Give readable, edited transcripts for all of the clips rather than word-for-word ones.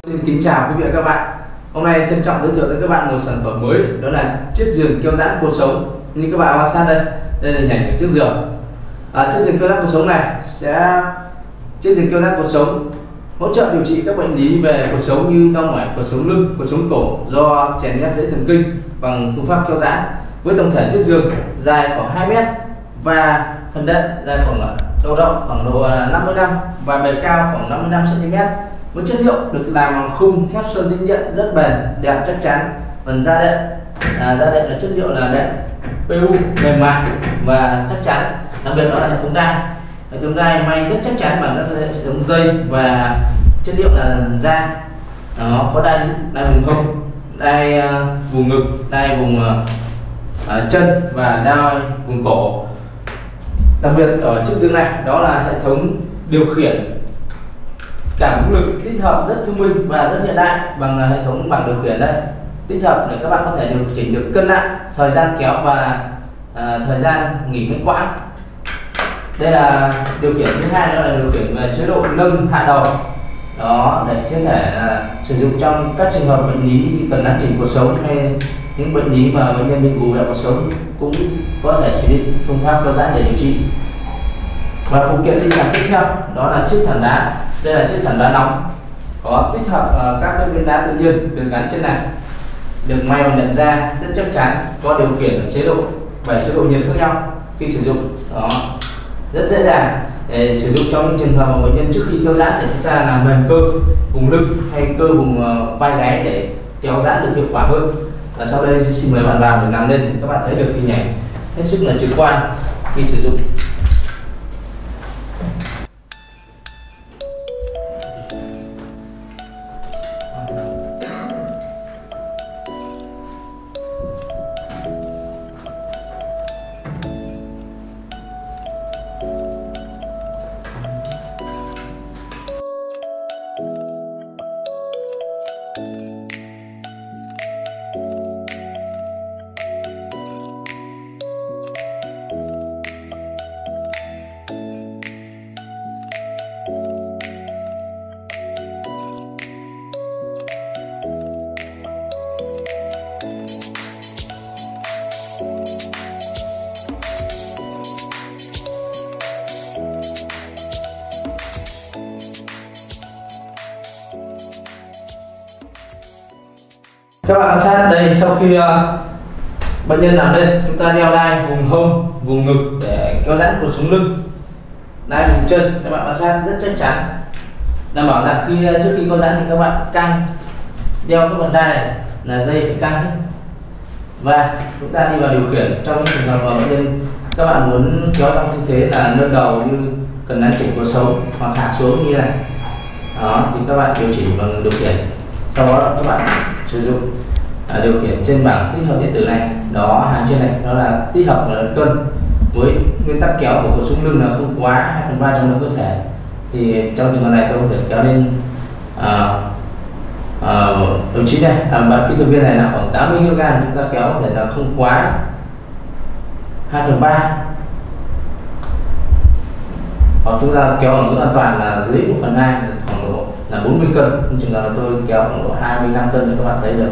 Xin kính chào quý vị và các bạn. Hôm nay trân trọng giới thiệu tới các bạn một sản phẩm mới, đó là chiếc giường kéo giãn cột sống. Như các bạn quan sát đây là hình ảnh của chiếc giường. Chiếc giường kéo giãn cột sống này chiếc giường kéo giãn cột sống hỗ trợ điều trị các bệnh lý về cột sống như đau mỏi cột sống lưng, cột sống cổ do chèn ép dãy thần kinh bằng phương pháp kéo giãn. Với tổng thể chiếc giường dài khoảng 2 mét và phần đệm dài khoảng độ rộng khoảng độ 55 và bề cao khoảng 55 cm. Với chất liệu được làm bằng khung thép sơn tĩnh điện rất bền, đẹp, chắc chắn. Phần da đệm là chất liệu là đệm PU mềm mại và chắc chắn. Đặc biệt đó là hệ thống đai may rất chắc chắn bằng các hệ thống dây và chất liệu là da. Nó có đai vùng hông, đai vùng ngực, đai vùng chân và đai vùng cổ. Đặc biệt ở chiếc giường này đó là hệ thống điều khiển cảm ứng lực tích hợp rất thông minh và rất hiện đại bằng hệ thống bảng điều khiển đây, tích hợp để các bạn có thể điều chỉnh được cân nặng, thời gian kéo và thời gian nghỉ ngơi quãng. Đây là điều khiển thứ hai, đó là điều khiển về chế độ nâng hạ đầu đó, để có thể sử dụng trong các trường hợp bệnh lý như cần nắn chỉnh cột sống hay những bệnh lý mà bệnh nhân bị gù lệch cột sống cũng có thể chỉ định phương pháp kéo giãn để điều trị. Và phụ kiện đi kèm tiếp theo đó là chiếc thảm đá. Đây là chiếc thảm đá nóng có tích hợp các viên đá tự nhiên được gắn trên này, được may bằng đệm da rất chắc chắn, có điều khiển chế độ 7 chế độ nhiệt khác nhau khi sử dụng đó, rất dễ dàng để sử dụng trong những trường hợp mà bệnh nhân trước khi kéo giãn để chúng ta làm mềm cơ vùng lưng hay cơ vùng vai gáy để kéo giãn được hiệu quả hơn. Và sau đây xin mời bạn vào để nằm lên để các bạn thấy được hình ảnh hết sức là trực quan khi sử dụng. Các bạn quan sát đây, sau khi bệnh nhân nằm lên, chúng ta đeo đai vùng hông, vùng ngực để kéo giãn cột sống lưng, đai vùng chân. Các bạn quan sát rất chắc chắn, đảm bảo rằng trước khi kéo giãn thì các bạn căng đeo các phần đai này là dây phải căng hết. Và chúng ta đi vào điều khiển trong những trường hợp mà bệnh nhân các bạn muốn kéo trong tư thế là nâng đầu như cần nắn chỉnh cột sống hoặc hạ xuống như này đó, thì các bạn điều chỉnh bằng điều khiển. Sau đó các bạn sử dụng điều khiển trên bảng tích hợp điện tử này đó, hàng trên này đó là tích hợp là cân, với nguyên tắc kéo của cột sống lưng là không quá 2/3 trọng lượng cơ thể. Thì trong trường hợp này tôi có thể kéo lên đồng chí này, bạn kỹ thuật viên này là khoảng 80 kg, chúng ta kéo có thể là không quá 2/3, hoặc chúng ta kéo ở ngưỡng an toàn là dưới 1/2, khoảng độ là 40 cân. Nhưng trường hợp tôi kéo khoảng độ 25 cân thì các bạn thấy được.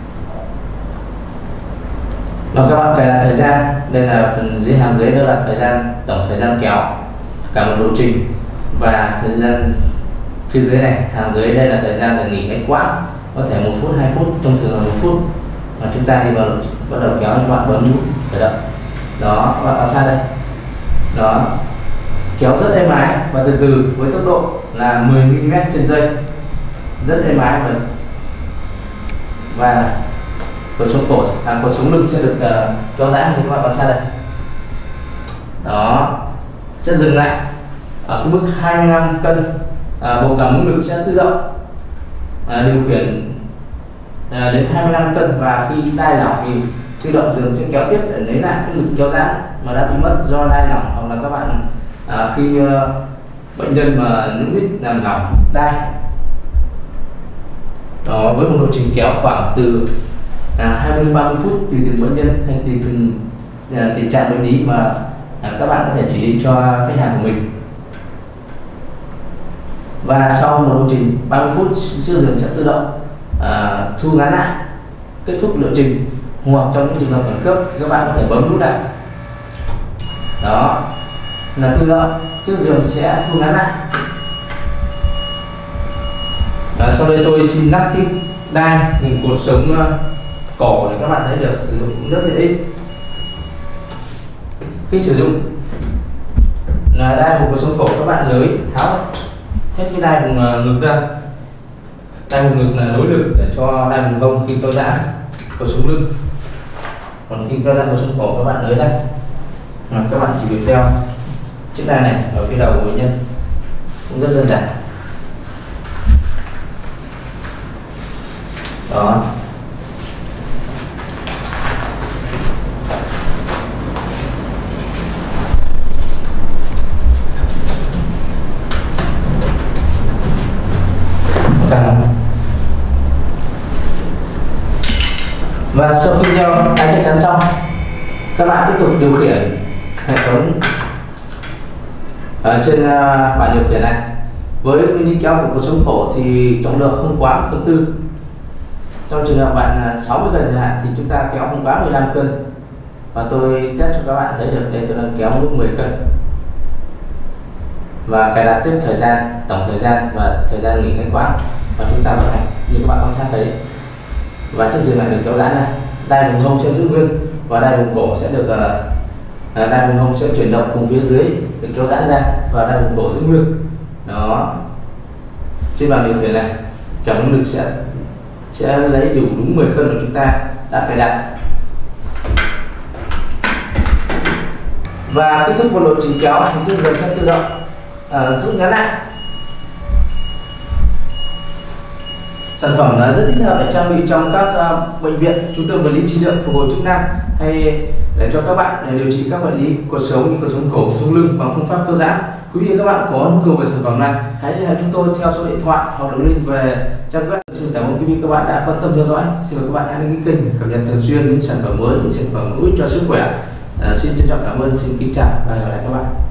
Và các bạn cài đặt thời gian, đây là phần dưới, hàng dưới đó là tổng thời gian kéo cả một lộ trình, và thời gian phía dưới này, hàng dưới đây là thời gian để nghỉ ngơi quãng, có thể 1 phút, 2 phút, thông thường là 1 phút. Và chúng ta đi vào bắt đầu kéo, các bạn bấm nút khởi động đó, các bạn quan sát đây đó, kéo rất êm ái và từ từ với tốc độ là 10 mm trên giây, rất êm ái. Và cột sống lưng sẽ được kéo giãn như các bạn quan sát đây đó, sẽ dừng lại ở cái mức 25 cân. Bộ cảm ứng lực sẽ tự động điều khiển đến 25 cân, và khi đai lỏng thì tự động giường sẽ kéo tiếp để lấy lại cái lực kéo giãn mà đã bị mất do đai lỏng, hoặc là các bạn khi bệnh nhân mà nhúc nhích làm lỏng đai đó, với một lộ trình kéo khoảng từ 20-30 phút tùy từng bệnh nhân hay tùy từng tình trạng bệnh lý mà các bạn có thể chỉ định cho khách hàng của mình. Và sau một lộ trình 30 phút, chiếc giường sẽ tự động thu ngắn lại. Kết thúc lộ trình, hoặc trong những trường hợp khẩn cấp các bạn có thể bấm nút này, đó là tự động chiếc giường sẽ thu ngắn lại. Sau đây tôi xin lắp cái đai vùng cột sống cổ để các bạn thấy được sử dụng cũng rất tiện ích. Khi sử dụng là đai vùng cột sống cổ, các bạn lưới tháo hết cái đai vùng ngực ra. Đai vùng ngực là nối lực để cho đai vùng hông khi kéo giãn cột sống lưng, còn khi kéo giãn cột sống cổ các bạn lưới ra. Các bạn chỉ việc đeo chiếc đai này ở phía đầu của bệnh nhân, cũng rất đơn giản. Đó. Và sau khi đeo đai chắc chắn xong, các bạn tiếp tục điều khiển hệ thống ở trên bàn điều khiển này. Với mini kéo của cột sống cổ thì trọng lượng không quá 1/4. Trong trường hợp bạn 60 cân chẳng hạn thì chúng ta kéo không quá 15 cân. Và tôi test cho các bạn thấy được đây, tôi đang kéo lúc 10 cân. Và cài đặt tiếp thời gian, tổng thời gian và thời gian nghỉ ngơi quãng, và chúng ta vận hành như các bạn quan sát thấy. Và chiếc giường lại được kéo giãn này, đai vùng hông sẽ giữ nguyên và đai vùng cổ sẽ được đai vùng hông sẽ chuyển động cùng phía dưới được kéo giãn ra, và đai vùng cổ giữ nguyên. Đó, trên bàn điều khiển này tổng lực sẽ lấy đủ đúng 10 cân của chúng ta đã cài đặt. Và kết thúc một lộ trình kéo thì chiếc giường sẽ tự động rút ngắn lại. Sản phẩm rất thích hợp để trang bị trong các bệnh viện, trung tâm vật lý trị liệu phục hồi chức năng, hay để cho các bạn để điều trị các bệnh lý cột sống như cột sống cổ, sống lưng bằng phương pháp kéo giãn. Quý vị và các bạn có nhu cầu về sản phẩm này, hãy liên hệ chúng tôi theo số điện thoại hoặc đường link về trang web. Xin cảm ơn quý vị và các bạn đã quan tâm theo dõi. Xin mời các bạn hãy đăng ký kênh để cập nhật thường xuyên những sản phẩm mới, những sản phẩm hữu ích cho sức khỏe. Xin trân trọng cảm ơn, xin kính chào và hẹn gặp lại các bạn.